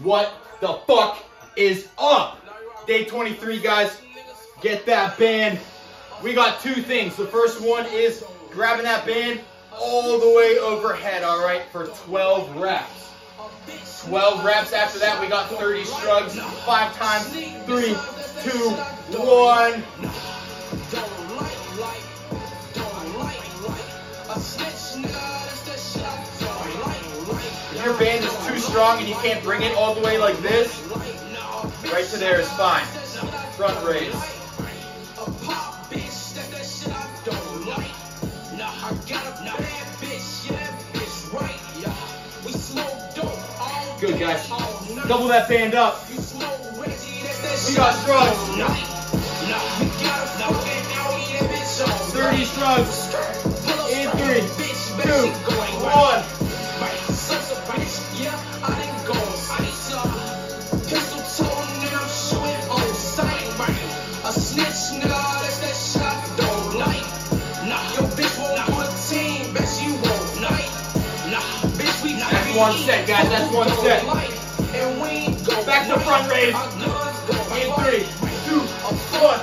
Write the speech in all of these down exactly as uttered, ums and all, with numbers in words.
What the fuck is up? Day twenty-three, guys. Get that band. We got two things. The first one is grabbing that band all the way overhead, all right, for twelve reps. twelve reps. After that, we got thirty shrugs. Five times. Three, two, one. If your band is too strong and you can't bring it all the way like this, right to there is fine. Front raise. Good, guys. Double that band up. We got shrugs. thirty shrugs. In three, two, one. One set, guys. That's one set. Back to front raise. In three, two, one.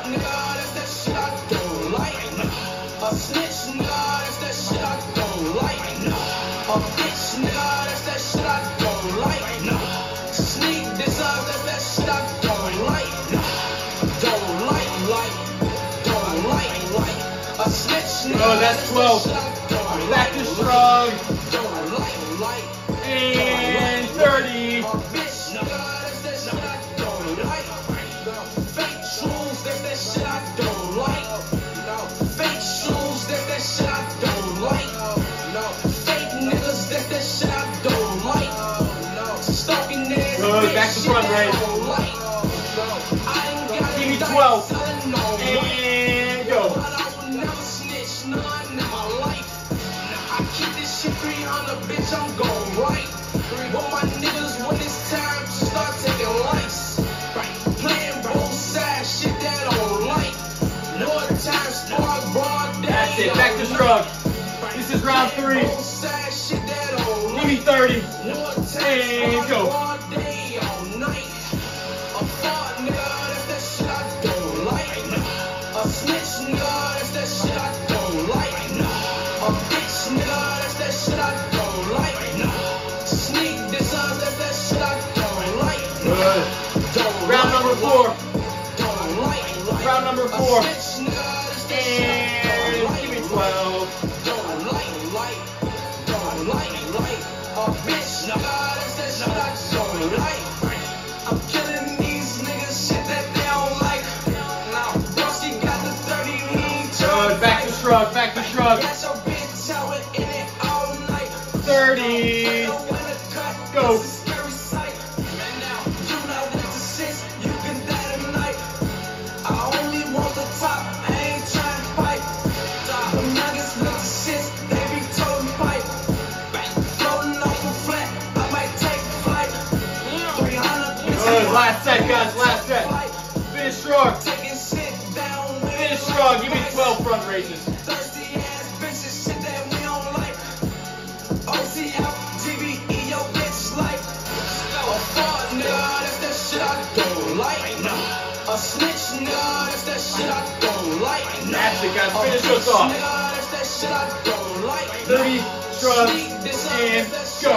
Oh, that's twelve. Back to shrug. And thirty. Good, back to front raise. Give me twelve. And go. Bitch, I'm going right. But my niggas, when it's time to start taking lights, playing both sides, shit that I don't like. More times, spark, broad day. That's it, back to shrug. This is round three. Give me thirty. And go. A snitch, nigga, that's that shit I don't like. A bitch, nigga, that's that shit I don't like. Sneak this up, that's that shit I don't like. Good. Round number four. Round number four. And give me twelve. Don't like, like, don't like, like. A bitch, nigga, that's that shit I don't like. I'm killing these niggas, shit that they don't like. Now, Rusty got the thirty lean. Good, back to shrug, back to shrug. thirty. Go. Good, last set, guys, last set. Finish shrug. Finish shrug. Give me twelve front raises. A snitch, nigga, that's that shit I don't like. That's it, guys. Finish us off. thirty shrugs and go.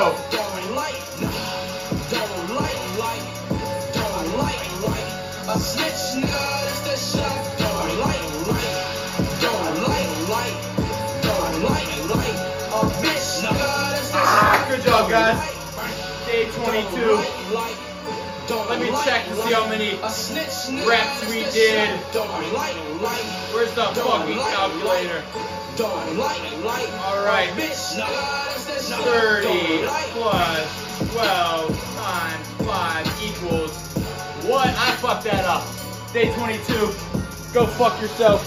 A snitch, nigga, that's that shit I don't like. Don't like, like, don't like, like. A bitch, nigga, that's that shit. Good job, guys. Day twenty-two. Let me check to see how many reps we did. Where's the fucking calculator? Alright. thirty plus twelve times five equals what? I fucked that up. Day twenty-two. Go fuck yourself.